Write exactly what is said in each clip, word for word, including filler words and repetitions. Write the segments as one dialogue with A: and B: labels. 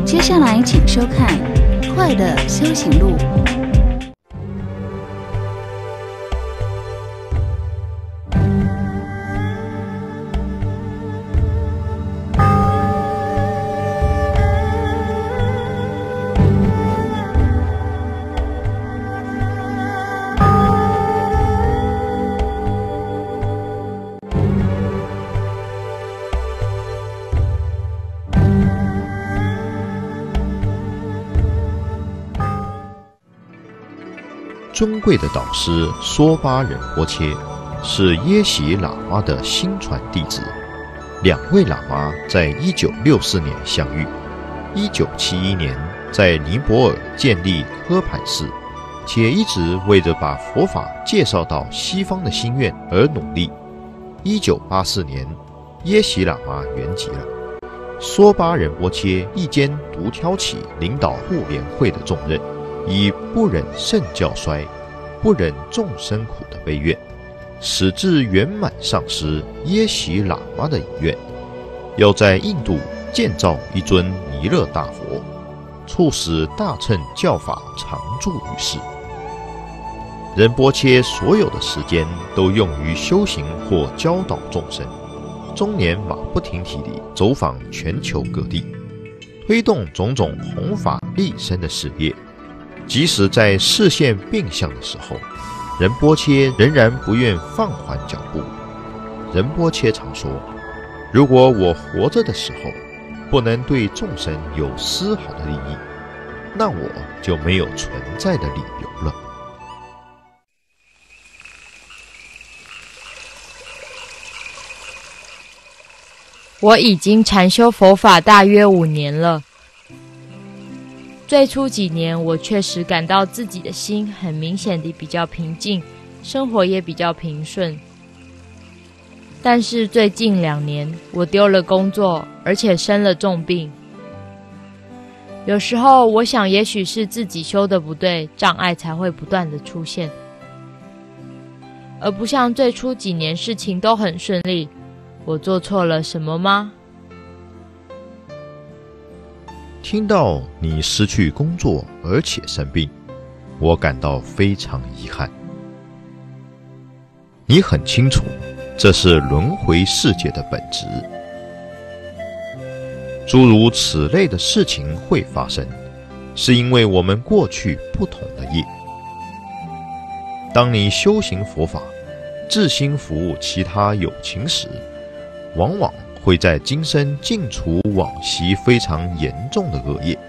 A: 接下来请收看《快乐修行路》。
B: 尊贵的导师梭巴仁波切是耶喜喇嘛的新传弟子，两位喇嘛在一九六四年相遇，一九七一年在尼泊尔建立科盘寺，且一直为着把佛法介绍到西方的心愿而努力。一九八四年，耶喜喇嘛圆寂了，梭巴仁波切一肩独挑起领导护联会的重任，以不忍圣教衰，不忍众生苦的悲愿，使至圆满上师耶喜喇嘛的遗愿，要在印度建造一尊弥勒大佛，促使大乘教法常驻于世。仁波切所有的时间都用于修行或教导众生，终年马不停蹄地走访全球各地，推动种种弘法利生的事业。即使在视线变相的时候，仁波切仍然不愿放缓脚步。仁波切常说，如果我活着的时候不能对众生有丝毫的利益，那我就没有存在的理由了。
C: 我已经禅修佛法大约五年了。最初几年，我确实感到自己的心很明显地比较平静，生活也比较平顺。但是最近两年，我丢了工作，而且生了重病。有时候我想，也许是自己修的不对，障碍才会不断地出现，而不像最初几年事情都很顺利。我做错了什么吗？
B: 听到你失去工作而且生病，我感到非常遗憾。你很清楚，这是轮回世界的本质。诸如此类的事情会发生，是因为我们过去不同的业。当你修行佛法，至心服务其他有情时，往往会在今生尽除往昔非常严重的恶业，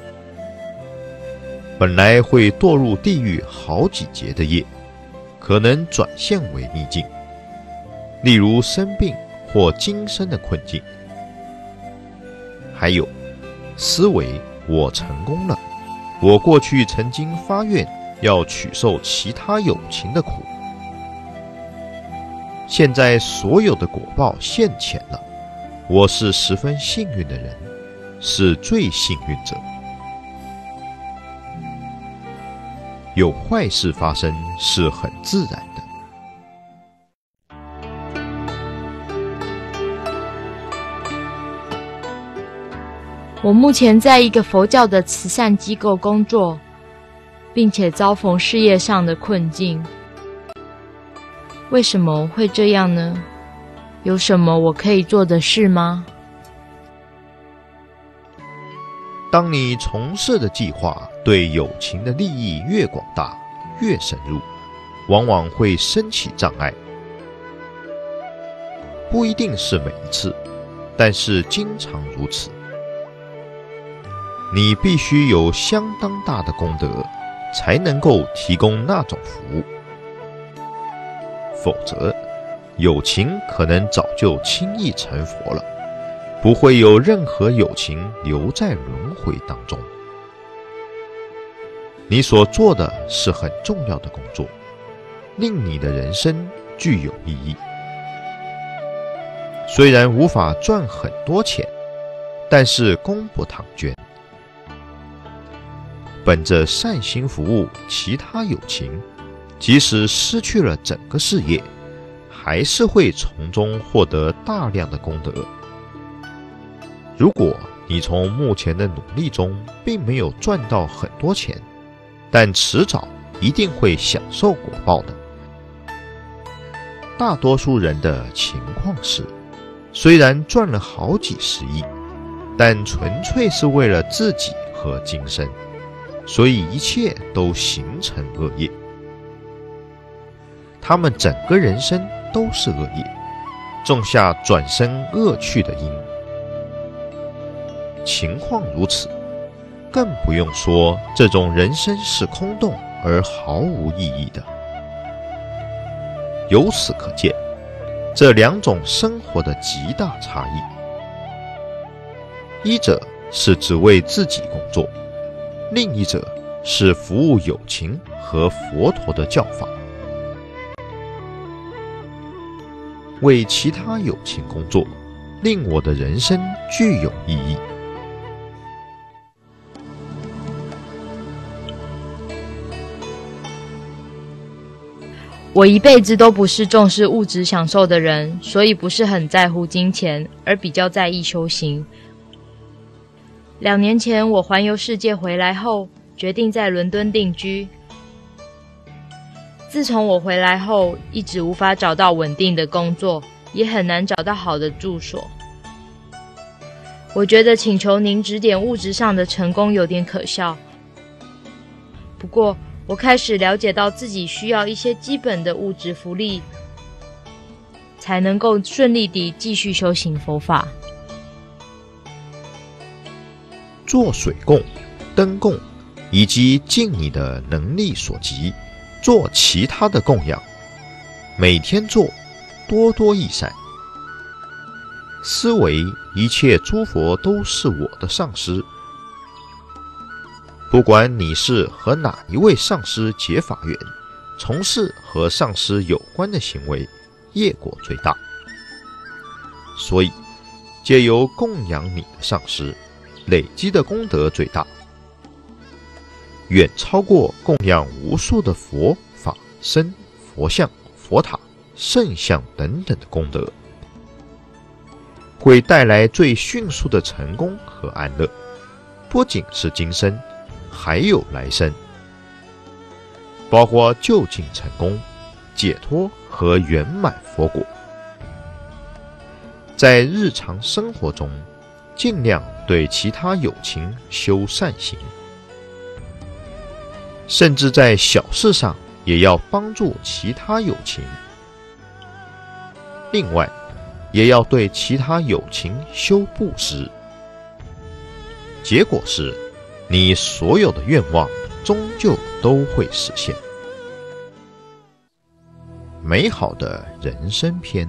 B: 本来会堕入地狱好几劫的业，可能转现为逆境，例如生病或今生的困境。还有，思维我成功了，我过去曾经发愿要取受其他有情的苦，现在所有的果报现前了，我是十分幸运的人，是最幸运者。有坏事发生是很自然的。
C: 我目前在一个佛教的慈善机构工作，并且遭逢事业上的困境。为什么会这样呢？有什么我可以做的事吗？
B: 当你从事的计划对有情的利益越广大、越深入，往往会升起障碍。不一定是每一次，但是经常如此。你必须有相当大的功德，才能够提供那种服务。否则，有情可能早就轻易成佛了，不会有任何有情留在轮回当中。你所做的是很重要的工作，令你的人生具有意义。虽然无法赚很多钱，但是功不唐捐。本着善心服务其他有情，即使失去了整个事业，还是会从中获得大量的功德。如果你从目前的努力中并没有赚到很多钱，但迟早一定会享受果报的。大多数人的情况是，虽然赚了好几十亿，但纯粹是为了自己和今生，所以一切都形成恶业。他们整个人生都是恶业，种下转生恶趣的因。情况如此，更不用说这种人生是空洞而毫无意义的。由此可见，这两种生活的极大差异。一者是只为自己工作，另一者是服务有情和佛陀的教法。为其他有情工作，令我的人生具有意义。
C: 我一辈子都不是重视物质享受的人，所以不是很在乎金钱，而比较在意修行。两年前我环游世界回来后，决定在伦敦定居。自从我回来后，一直无法找到稳定的工作，也很难找到好的住所。我觉得请求您指点物质上的成功有点可笑。不过我开始了解到自己需要一些基本的物质福利，才能够顺利地继续修行佛法。
B: 做水供、灯供，以及尽你的能力所及，做其他的供养，每天做，多多益善。思维一切诸佛都是我的上师，不管你是和哪一位上师结法缘，从事和上师有关的行为，业果最大。所以借由供养你的上师，累积的功德最大，远超过供养无数的佛法僧、佛像、佛塔、圣像等等的功德，会带来最迅速的成功和安乐，不仅是今生，还有来生，包括就近成功、解脱和圆满佛果。在日常生活中，尽量对其他有情修善行，甚至在小事上也要帮助其他有情。另外，也要对其他有情修布施。结果是，你所有的愿望终究都会实现。美好的人生篇。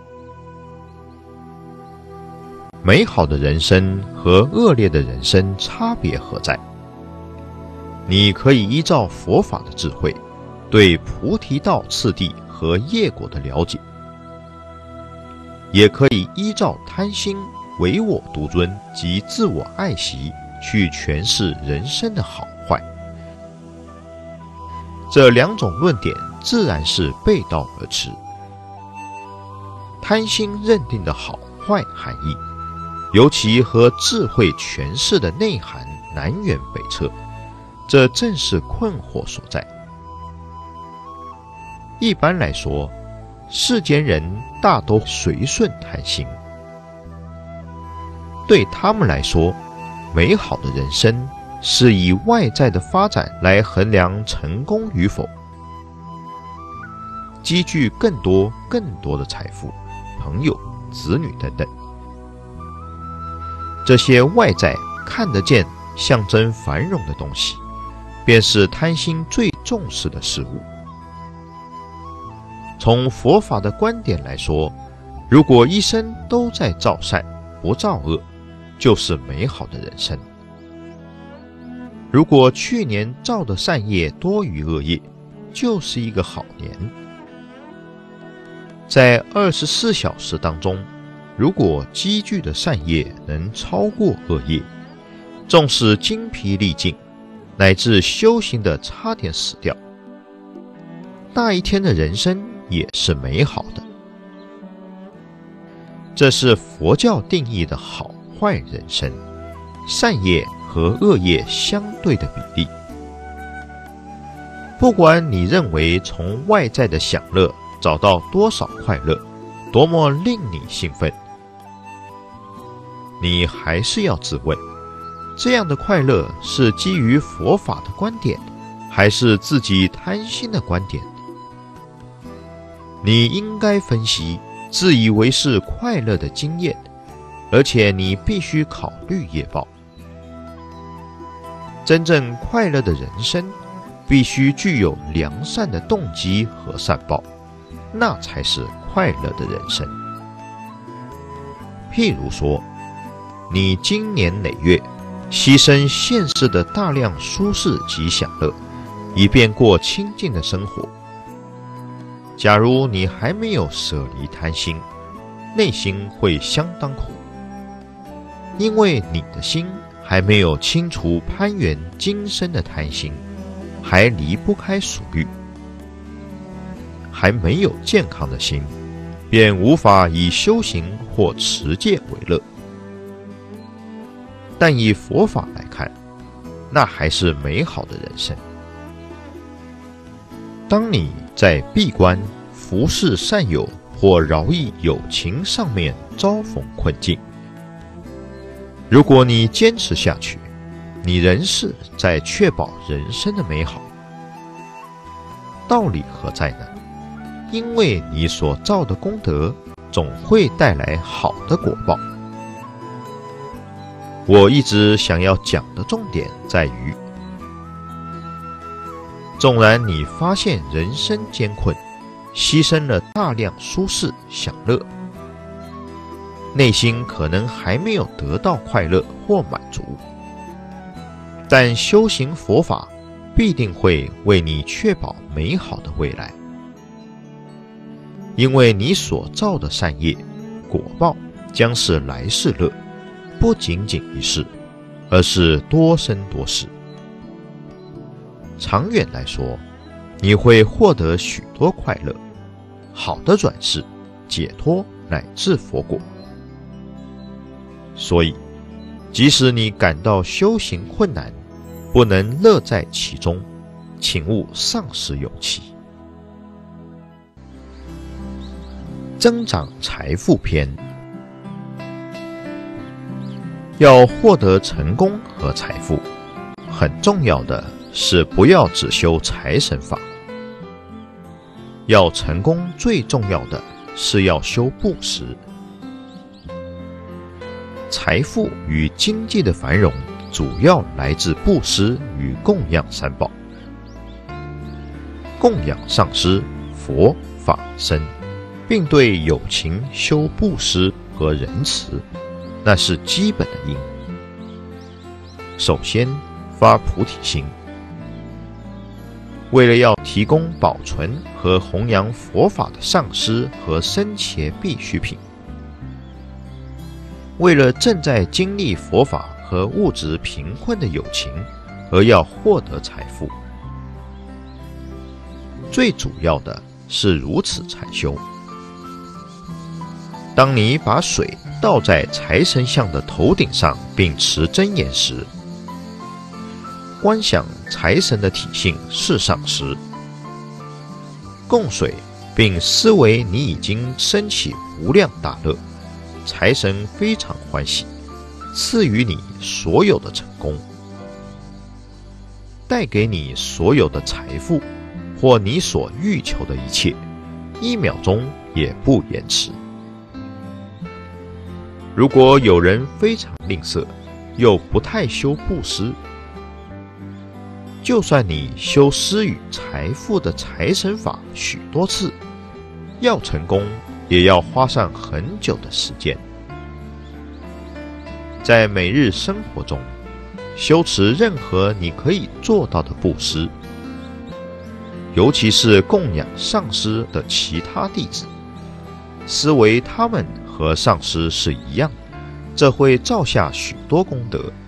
B: 美好的人生和恶劣的人生差别何在？你可以依照佛法的智慧，对菩提道次第和业果的了解，也可以依照贪心、唯我独尊及自我爱惜去诠释人生的好坏。这两种论点自然是背道而驰。贪心认定的好坏含义，尤其和智慧诠释的内涵南辕北辙，这正是困惑所在。一般来说，世间人大都随顺贪心，对他们来说，美好的人生是以外在的发展来衡量成功与否，积聚更多更多的财富、朋友、子女等等。这些外在看得见、象征繁荣的东西，便是贪心最重视的事物。从佛法的观点来说，如果一生都在造善，不造恶，就是美好的人生。如果去年造的善业多于恶业，就是一个好年。在二十四小时当中，如果积聚的善业能超过恶业，纵使精疲力尽，乃至修行的差点死掉，那一天的人生也是美好的。这是佛教定义的好坏人生， 善业和恶业相对的比例。不管你认为从外在的享乐找到多少快乐，多么令你兴奋，你还是要自问，这样的快乐是基于佛法的观点，还是自己贪心的观点？你应该分析自以为是快乐的经验，而且你必须考虑业报。真正快乐的人生必须具有良善的动机和善报，那才是快乐的人生。譬如说，你经年累月牺牲现世的大量舒适及享乐，以便过清净的生活。假如你还没有舍离贪心，内心会相当苦，因为你的心还没有清除攀缘今生的贪心，还离不开属欲，还没有健康的心，便无法以修行或持戒为乐。但以佛法来看，那还是美好的人生。当你在闭关、服侍善友或饶益有情上面遭逢困境，如果你坚持下去，你仍是在确保人生的美好。道理何在呢？因为你所造的功德总会带来好的果报。我一直想要讲的重点在于，纵然你发现人生艰困，牺牲了大量舒适享乐，内心可能还没有得到快乐或满足，但修行佛法必定会为你确保美好的未来。因为你所造的善业果报将是来世乐，不仅仅一世，而是多生多世。长远来说，你会获得许多快乐，好的转世、解脱乃至佛果。所以，即使你感到修行困难，不能乐在其中，请勿丧失勇气。增长财富篇。要获得成功和财富，很重要的是不要只修财神法。要成功最重要的是要修布施。财富与经济的繁荣主要来自布施与供养三宝。供养上师、佛、法、僧，并对有情修布施和仁慈，那是基本的因。首先发菩提心，为了要提供保存和弘扬佛法的上师和僧伽必需品，为了正在经历佛法和物质贫困的有情而要获得财富，最主要的是如此才修。当你把水倒在财神像的头顶上并持真言时，观想财神的体性是上师，供水并思维你已经升起无量大乐，财神非常欢喜，赐予你所有的成功，带给你所有的财富或你所欲求的一切，一秒钟也不延迟。如果有人非常吝啬，又不太修布施，就算你修施予财富的财神法许多次，要成功也要花上很久的时间。在每日生活中，修持任何你可以做到的布施，尤其是供养上师的其他弟子，思维他们和上师是一样，这会造下许多功德。